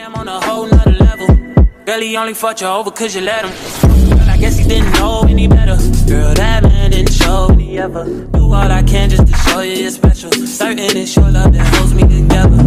I'm on a whole nother level. Girl, he only fucked you over cause you let him. Girl, I guess he didn't know any better. Girl, that man didn't show me ever. Do all I can just to show you you're special. Certain it's your love that holds me together.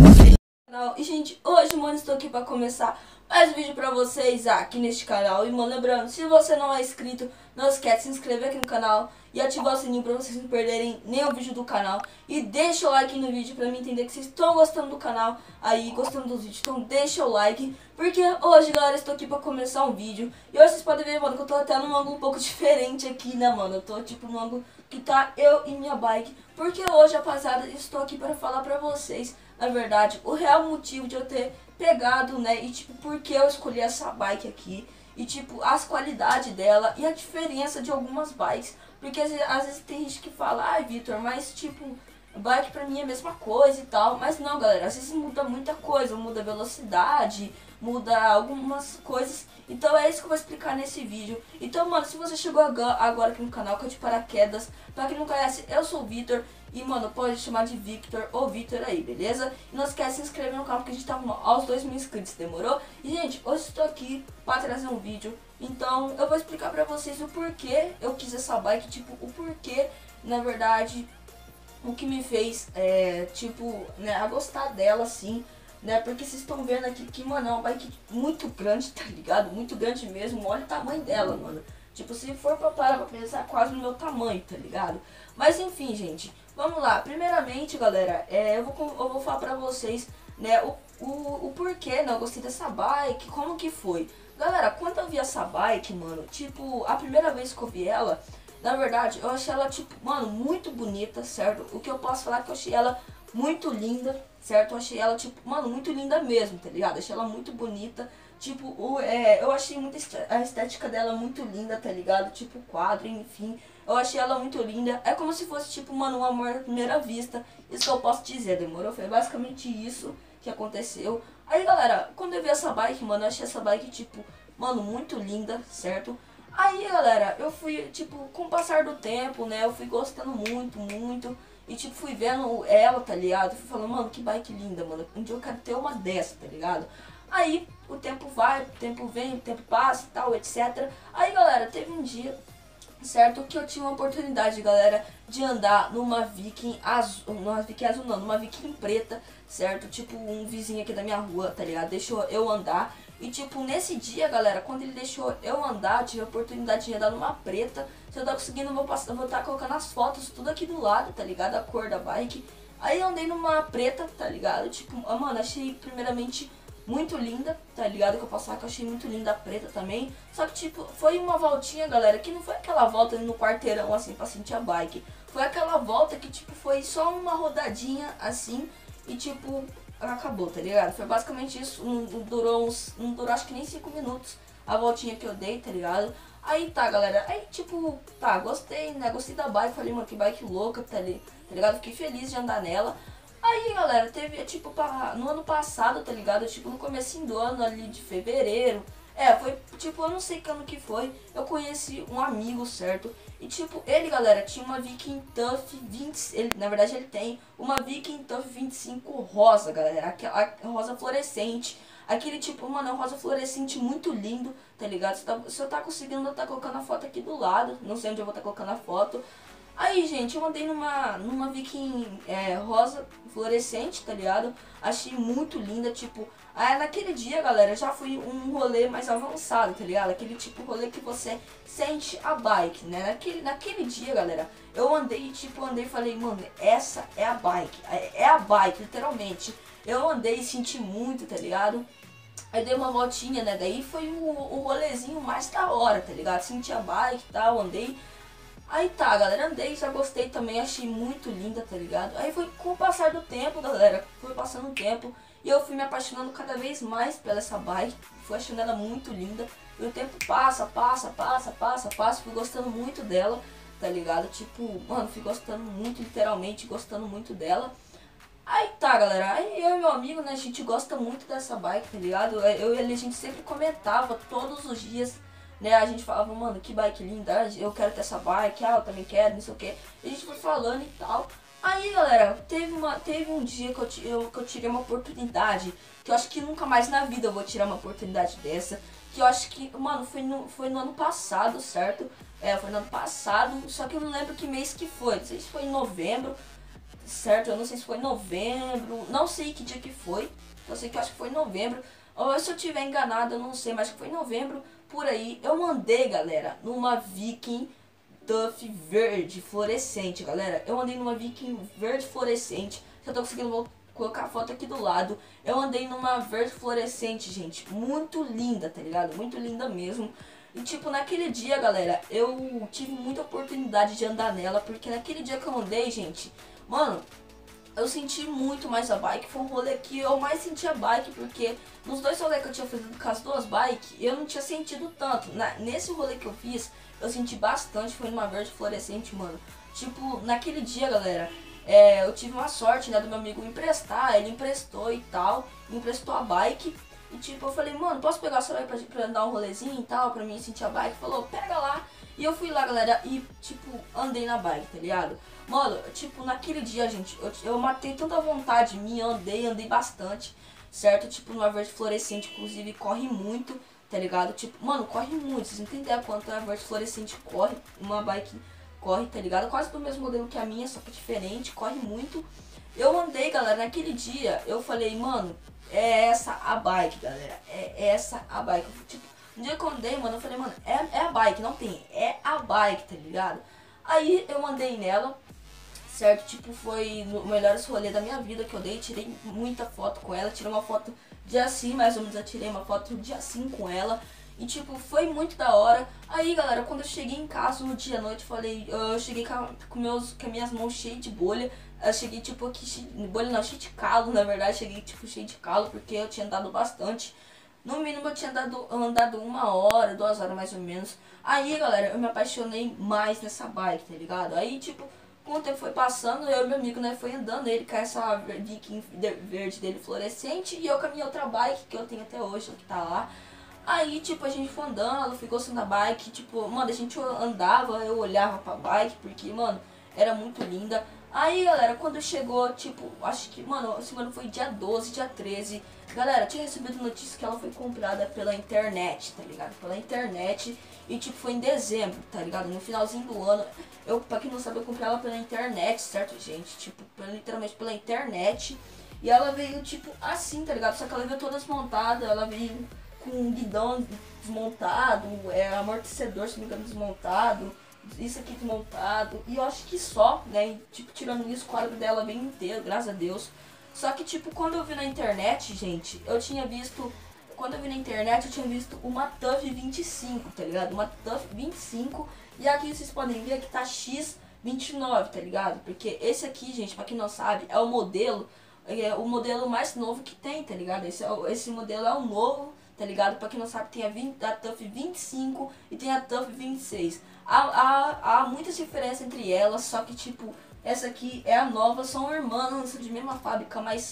E gente, hoje, mano, estou aqui pra começar mais um vídeo pra vocês aqui neste canal. E, mano, lembrando, se você não é inscrito, não esquece de se inscrever aqui no canal e ativar o sininho pra vocês não perderem nenhum vídeo do canal. E deixa o like no vídeo pra mim entender que vocês estão gostando do canal aí, gostando dos vídeos. Então deixa o like, porque hoje, galera, estou aqui pra começar um vídeo. E hoje vocês podem ver, mano, que eu tô até num ângulo um pouco diferente aqui, né, mano. Eu tô, tipo, num ângulo que tá eu e minha bike. Porque hoje, rapaziada, estou aqui para falar pra vocês, na verdade, o real motivo de eu ter pegado, né, e tipo, por que eu escolhi essa bike aqui, e tipo, as qualidades dela e a diferença de algumas bikes, porque às vezes tem gente que fala, ai, Vitor, mas tipo, bike pra mim é a mesma coisa e tal, mas não, galera, às vezes muda muita coisa, muda a velocidade, muda algumas coisas, então é isso que eu vou explicar nesse vídeo. Então, mano, se você chegou agora aqui no canal, que é de paraquedas, pra quem não conhece, eu sou o Vitor. E, mano, pode chamar de Victor ou Vitor aí, beleza? E não esquece de se inscrever no canal, porque a gente tá aos 2.000 inscritos, demorou? E, gente, hoje estou aqui para trazer um vídeo. Então, eu vou explicar pra vocês o porquê eu quis essa bike, tipo, o porquê, na verdade, o que me fez, tipo, né, a gostar dela, assim, né? Porque vocês estão vendo aqui que, mano, é uma bike muito grande, tá ligado? Muito grande mesmo, olha o tamanho dela, mano. Tipo, se for pra parar pra pensar, quase no meu tamanho, tá ligado? Mas, enfim, gente, vamos lá. Primeiramente, galera, eu vou falar pra vocês, né, o porquê, né, eu gostei dessa bike, como que foi. Galera, quando eu vi essa bike, mano, tipo, a primeira vez que eu vi ela, na verdade, eu achei ela, tipo, mano, muito bonita, certo? O que eu posso falar é que eu achei ela muito linda, certo? Eu achei ela, tipo, mano, muito linda mesmo, tá ligado? Achei ela muito bonita. Tipo, eu achei muito a estética dela muito linda, tá ligado? Tipo, o quadro, enfim. Eu achei ela muito linda. É como se fosse, tipo, mano, um amor à primeira vista. Isso que eu posso dizer, demorou? Foi basicamente isso que aconteceu. Aí, galera, quando eu vi essa bike, mano, eu achei essa bike, tipo, mano, muito linda, certo? Aí, galera, eu fui, tipo, com o passar do tempo, né, eu fui gostando muito, muito. E, tipo, fui vendo ela, tá ligado? Fui falando, mano, que bike linda, mano. Um dia eu quero ter uma dessa, tá ligado? Aí, o tempo vai, o tempo vem, o tempo passa e tal, etc. Aí, galera, teve um dia, certo, que eu tinha uma oportunidade, galera, de andar numa Viking azul, numa Viking preta, certo? Tipo, um vizinho aqui da minha rua, tá ligado? Deixou eu andar. E, tipo, nesse dia, galera, quando ele deixou eu andar, eu tive a oportunidade de andar numa preta. Se eu tá conseguindo, eu vou estar colocando as fotos tudo aqui do lado, tá ligado? A cor da bike. Aí eu andei numa preta, tá ligado? Tipo, mano, achei primeiramente muito linda, tá ligado? Que eu posso falar que eu achei muito linda a preta também. Só que, tipo, foi uma voltinha, galera, que não foi aquela volta no quarteirão, assim, pra sentir a bike. Foi aquela volta que, tipo, foi só uma rodadinha, assim, e, tipo, acabou, tá ligado? Foi basicamente isso. Não durou acho que nem 5 minutos a voltinha que eu dei, tá ligado? Aí tá, galera, aí, tipo, tá, gostei, né? Gostei da bike, falei, mano, que bike louca, tá ligado? Fiquei feliz de andar nela. Aí, galera, teve, tipo, no ano passado, tá ligado? Tipo, no comecinho do ano ali de fevereiro. Foi, tipo, eu não sei que ano que foi. Eu conheci um amigo, certo? E, tipo, ele, galera, tinha uma Viking Tough 20... na verdade, ele tem uma Viking Tough 25 rosa, galera. Aquela rosa fluorescente. Aquele, tipo, mano, é um rosa fluorescente muito lindo, tá ligado? Se eu tá conseguindo, eu tá colocando a foto aqui do lado. Não sei onde eu vou estar colocando a foto. Aí, gente, eu andei numa Viking rosa fluorescente, tá ligado? Achei muito linda, tipo... naquele dia, galera, já fui um rolê mais avançado, tá ligado? Aquele tipo rolê que você sente a bike, né? Naquele dia, galera, eu andei, tipo, e falei, mano, essa é a bike. É a bike, literalmente. Eu andei e senti muito, tá ligado? Aí dei uma voltinha, né? Daí foi o rolezinho mais da hora, tá ligado? Senti a bike e tal, andei... Aí tá, galera, andei, já gostei também, achei muito linda, tá ligado? Aí foi com o passar do tempo, galera, foi passando o tempo e eu fui me apaixonando cada vez mais pela essa bike, fui achando ela muito linda. E o tempo passa, fui gostando muito dela, tá ligado? Tipo, mano, fui gostando muito, literalmente, gostando muito dela. Aí tá, galera, aí eu e meu amigo, né, a gente gosta muito dessa bike, tá ligado? Eu e ele, a gente sempre comentava todos os dias, né, a gente falava, mano, que bike linda, eu quero ter essa bike, eu também quero, não sei o que. A gente foi falando e tal. Aí, galera, teve um dia que eu tirei uma oportunidade, que eu acho que nunca mais na vida eu vou tirar uma oportunidade dessa, que eu acho que, mano, foi no ano passado, certo? É, foi no ano passado, só que eu não lembro que mês que foi, não sei se foi em novembro, certo? Eu não sei se foi em novembro, não sei que dia que foi, eu sei que eu acho que foi em novembro, ou se eu tiver enganado, eu não sei, mas acho que foi em novembro, por aí. Eu mandei, galera, numa Viking Tuff verde fluorescente, galera. Eu andei numa Viking verde fluorescente. Se eu tô conseguindo, vou colocar a foto aqui do lado. Eu andei numa verde fluorescente, gente. Muito linda, tá ligado? Muito linda mesmo. E tipo, naquele dia, galera, eu tive muita oportunidade de andar nela. Porque naquele dia que eu andei, gente, mano, eu senti muito mais a bike. Foi um rolê que eu mais senti a bike, porque nos dois rolês que eu tinha feito com as duas bikes, eu não tinha sentido tanto. Nesse rolê que eu fiz, eu senti bastante. Foi numa verde fluorescente, mano. Tipo, naquele dia, galera, eu tive uma sorte, né, do meu amigo me emprestar. Ele emprestou e tal, me emprestou a bike. E tipo, eu falei, mano, posso pegar a sua bike pra dar um rolezinho e tal, pra mim sentir a bike? Falou, pega lá. E eu fui lá, galera, e tipo, andei na bike, tá ligado? Mano, tipo, naquele dia, gente, eu matei tanta vontade em mim, andei bastante, certo? Tipo, numa verde fluorescente, inclusive, corre muito, tá ligado? Tipo, mano, corre muito, vocês não entendem a quanto a verde fluorescente corre, uma bike corre, tá ligado? Quase do mesmo modelo que a minha, só que diferente, corre muito. Eu andei, galera, naquele dia, eu falei, mano, é essa a bike, galera, é essa a bike. Tipo, um dia que eu andei, mano, eu falei, mano, é a bike, não tem, é a bike, tá ligado? Aí eu andei nela, certo? Tipo, foi o melhor rolê da minha vida que eu dei. Tirei muita foto com ela. Tirei uma foto dia assim, mais ou menos. Eu tirei uma foto dia assim com ela. E tipo, foi muito da hora. Aí, galera, quando eu cheguei em casa no dia à noite, eu cheguei com as minhas mãos cheias de bolha. Eu cheguei tipo aqui, bolha não, cheio de calo, na verdade. Cheguei tipo cheio de calo, porque eu tinha andado bastante. No mínimo eu tinha andado 1 hora, 2 horas mais ou menos. Aí, galera, eu me apaixonei mais nessa bike, tá ligado? Aí, tipo, com o tempo foi passando, eu e meu amigo, né, foi andando, ele com essa Viking verde dele fluorescente, e eu com a minha outra bike, que eu tenho até hoje, que tá lá. Aí, tipo, a gente foi andando, fui gostando da bike, tipo, mano, a gente andava, eu olhava pra bike, porque, mano, era muito linda. Aí, galera, quando chegou, tipo, acho que, mano, esse ano foi dia 12, dia 13. Galera, tinha recebido notícia que ela foi comprada pela internet, tá ligado? Pela internet. E, tipo, foi em dezembro, tá ligado? No finalzinho do ano. Pra quem não sabe, eu comprei ela pela internet, certo, gente? Tipo, literalmente pela internet. E ela veio, tipo, assim, tá ligado? Só que ela veio toda desmontada, ela veio com um guidão desmontado, amortecedor, se não me engano, desmontado, isso aqui desmontado, e eu acho que só, né, e, tipo, tirando isso, o quadro dela bem inteiro, graças a Deus. Só que, tipo, quando eu vi na internet, gente, quando eu vi na internet, eu tinha visto uma TUF 25, tá ligado? Uma TUF 25, e aqui vocês podem ver que tá X29, tá ligado? Porque esse aqui, gente, pra quem não sabe, é o modelo mais novo que tem, tá ligado? Esse modelo é o novo, tá ligado? Pra quem não sabe, tem a TUF 25 e tem a TUF 26. Há muitas diferenças entre elas, só que, tipo, essa aqui é a nova, são irmãs, não são de mesma fábrica, mas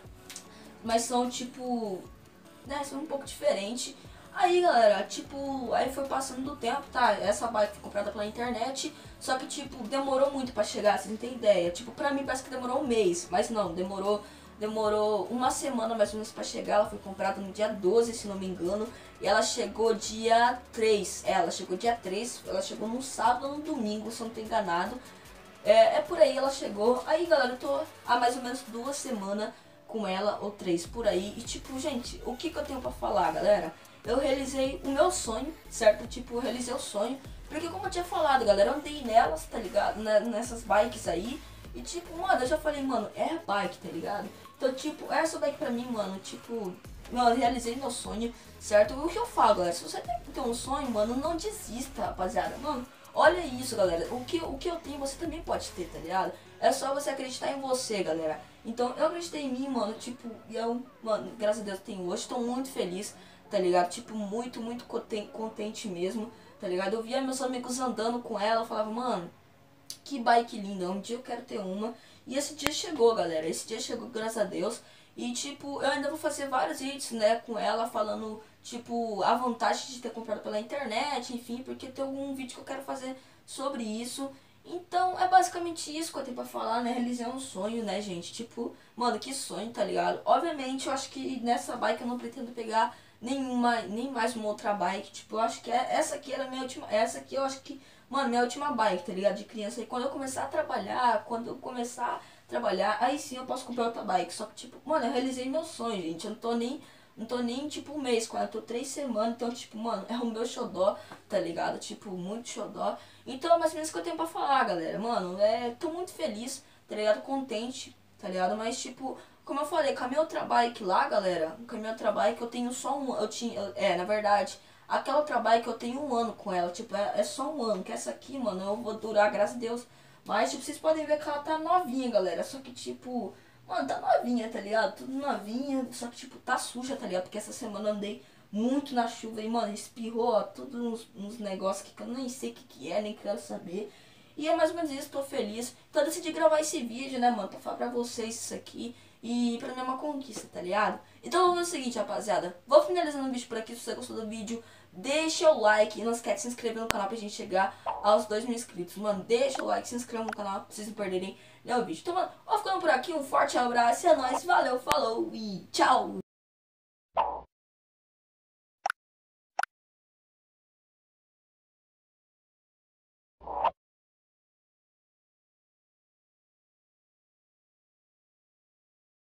são tipo, né, são um pouco diferentes. Aí, galera, tipo, aí foi passando do tempo, tá? Essa bike foi comprada pela internet, só que, tipo, demorou muito pra chegar, vocês não tem ideia. Tipo, pra mim parece que demorou um mês, mas não, demorou 1 semana mais ou menos pra chegar. Ela foi comprada no dia 12, se não me engano, e ela chegou dia 3. Ela chegou dia 3, ela chegou no sábado ou no domingo, se eu não tô enganado. Por aí ela chegou. Aí, galera, eu tô há mais ou menos 2 semanas com ela, ou 3 por aí. E tipo, gente, o que eu tenho pra falar, galera? Eu realizei o meu sonho, certo? Tipo, eu realizei o sonho. Porque como eu tinha falado, galera, eu andei nelas, tá ligado? Nessas bikes aí. E tipo, mano, eu já falei, mano, é bike, tá ligado? Então, tipo, essa bike pra mim, mano, tipo, mano, eu realizei meu sonho, certo? O que eu falo, galera? Se você tem um sonho, mano, não desista, rapaziada. Mano, olha isso, galera. O que eu tenho, você também pode ter, tá ligado? É só você acreditar em você, galera. Então, eu acreditei em mim, mano, tipo, e eu, mano, graças a Deus tenho hoje. Tô muito feliz, tá ligado? Tipo, muito, muito contente mesmo, tá ligado? Eu via meus amigos andando com ela, eu falava, mano, que bike linda, um dia eu quero ter uma. E esse dia chegou, galera, esse dia chegou, graças a Deus. E tipo, eu ainda vou fazer vários vídeos, né, com ela, falando, tipo, a vantagem de ter comprado pela internet, enfim, porque tem algum vídeo que eu quero fazer sobre isso. Então é basicamente isso que eu tenho pra falar, né? Realizei um sonho, né, gente? Tipo, mano, que sonho, tá ligado? Obviamente, eu acho que nessa bike eu não pretendo pegar nem mais uma outra bike. Tipo, eu acho que essa aqui era a minha última. Essa aqui eu acho que, mano, minha última bike, tá ligado? De criança. E quando eu começar a trabalhar, aí sim eu posso comprar outra bike. Só que, tipo, mano, eu realizei meu sonho, gente. Eu não tô nem tipo um mês, quando eu tô 3 semanas, então tipo, mano, é o meu xodó, tá ligado? Tipo, muito xodó. Então é mais ou menos o que eu tenho pra falar, galera. Mano, tô muito feliz, tá ligado? Contente, tá ligado? Mas tipo, como eu falei, com a minha outra bike lá, galera, com a minha outra bike eu tenho só na verdade, aquela outra bike eu tenho 1 ano com ela, tipo, é só 1 ano, que essa aqui, mano, eu vou durar, graças a Deus. Mas, tipo, vocês podem ver que ela tá novinha, galera, só que, tipo, mano, tá novinha, tá ligado? Tudo novinha, só que, tipo, tá suja, tá ligado? Porque essa semana eu andei muito na chuva e, mano, espirrou, ó, tudo uns negócios que eu nem sei o que é, nem quero saber. E é mais ou menos isso, tô feliz. Então eu decidi gravar esse vídeo, né, mano, pra falar pra vocês isso aqui. E pra mim é uma conquista, tá ligado? Então vamos fazer o seguinte, rapaziada. Vou finalizando o vídeo por aqui. Se você gostou do vídeo, deixa o like. E não esquece de se inscrever no canal pra gente chegar aos 2.000 inscritos. Mano, deixa o like, se inscreva no canal pra vocês não perderem nenhum vídeo. Então, mano, vou ficando por aqui. Um forte abraço. É nóis. Valeu, falou e tchau.